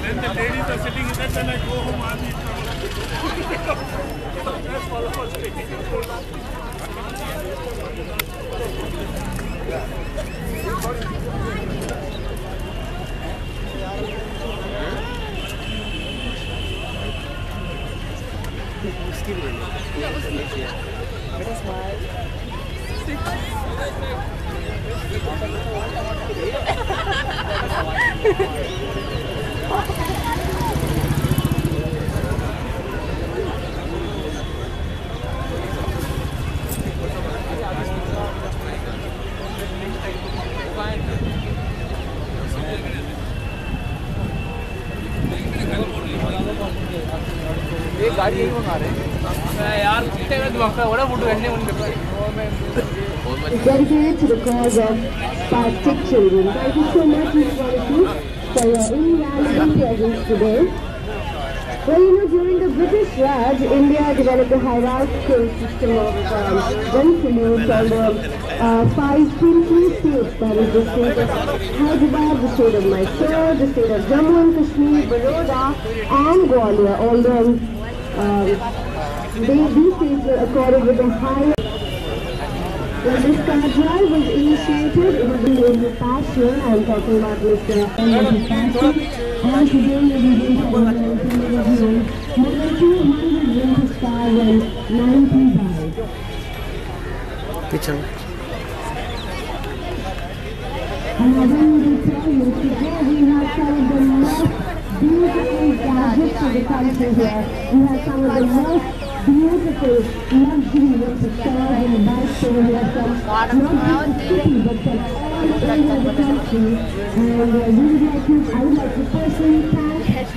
When the ladies are sitting in that, then I go home, I'll eat. That's all I was taking. ये गाड़ी यही मंगा रहे हैं यार कुत्ते का दिमाग का बड़ा फोटो ऐसे उनके dedicated to the cause of spastic children. Thank you so much, Ms. Quality, for your invaluable presence today. Well, you know, during the British Raj, India developed a hierarchical system of gun salute called the 5 princely states, that is the state of Hyderabad, the state of Mysore, the state of Jammu and Kashmir, Baroda, and Gwalior. Although these states were accorded with a high. Well, this drive was initiated in the past year. I am talking about Mr. Patrick, and today we will be reviewing more than 200 winter stars and 90 dives. And I will tell you, today we have some of the most beautiful gadgets of the country here. We have some of the most beautiful luxury winter stars in the bikes over here from not just the city but from all over the country. And I would like to personally thank